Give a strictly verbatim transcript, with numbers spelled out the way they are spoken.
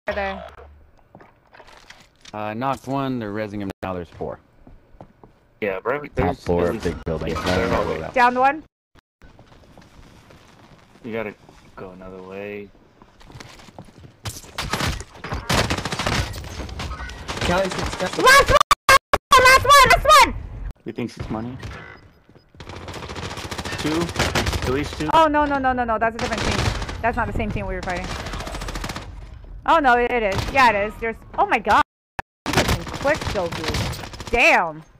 are they? Uh, knocked one. They're rezzing him now. There's four. Yeah, bro. Top floor of big building. Yeah, down one. You gotta go another way. Last one! Last one! Last one! He thinks it's money. Two? At least two? Oh, no, no, no, no, no. That's a different team. That's not the same team we were fighting. Oh, no, it is. Yeah, it is. There's... Oh, my God. You're quick, though, dude. Damn.